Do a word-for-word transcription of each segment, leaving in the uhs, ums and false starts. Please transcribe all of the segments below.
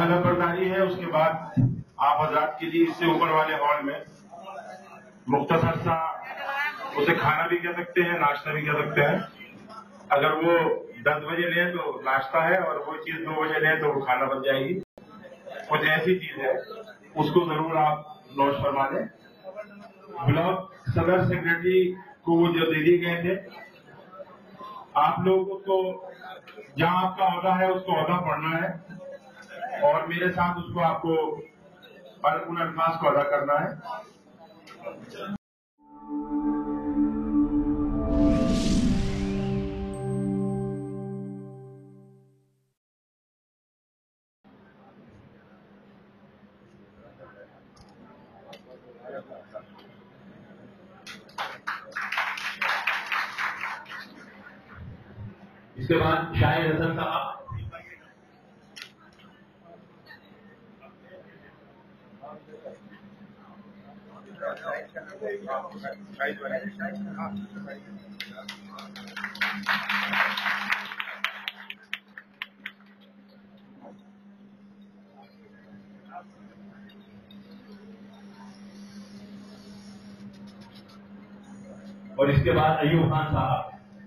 हलफबरदारी है। उसके बाद आप हजरात के लिए इससे ऊपर वाले हॉल में मुख्तसर सा उसे खाना भी कह सकते हैं, नाश्ता भी कह सकते हैं। अगर वो दस बजे लें तो नाश्ता है, और वो चीज दो बजे लें तो वो खाना बन जाएगी। कुछ ऐसी चीज है, उसको जरूर आप नोट फरमा लें। ब्लॉक सदर सेक्रेटरी को वो जो दे दिए गए थे, आप लोगों को जहां आपका औहदा है उसको औहदा पढ़ना है, और मेरे साथ उसको आपको उन अल्फाज को अदा करना है। इसके बाद शाहिद हसन साहब, और इसके बाद अयूब खान साहब।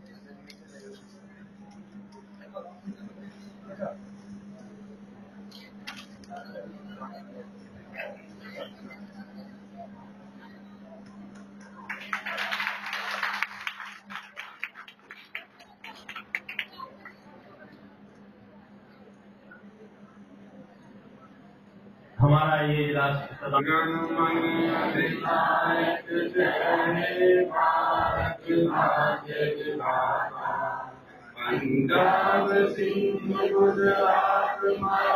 हमारा ये इजलास पंजाब सिंध गुजरात